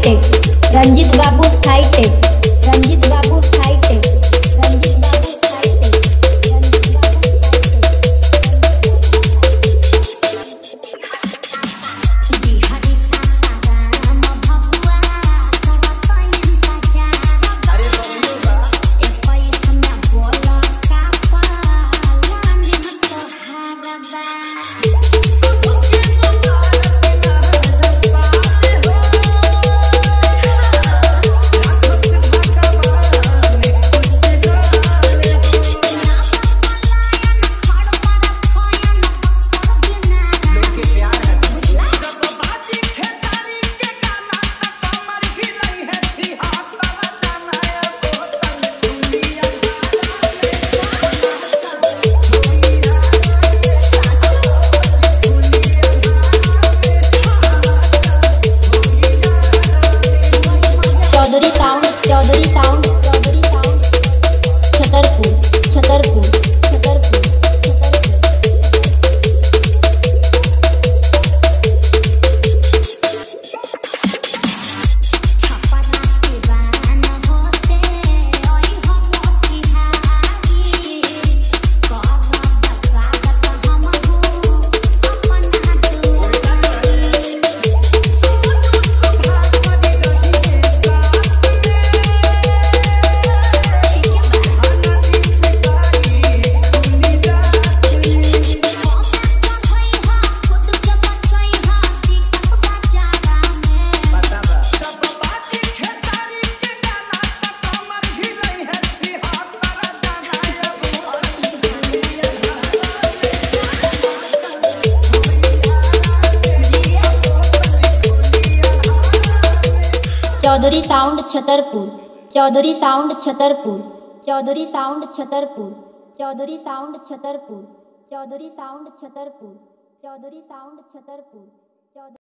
थाईटेक, रंजित बाबू थाईटेक, रंजित बाबू थाईटेक, रंजित बाबू थाईटेक, Ranjit Babu Chaudhary sound, Chaudhary sound, Chaudhary sound, Chhatarpur, Chhatarpur, Chhatarpur, Chaudhary sound Chhatarpur, Chaudhary sound Chhatarpur, Chaudhary sound Chhatarpur, Chaudhary sound Chhatarpur, Chaudhary sound Chhatarpur, Chaudhary sound Chhatarpur.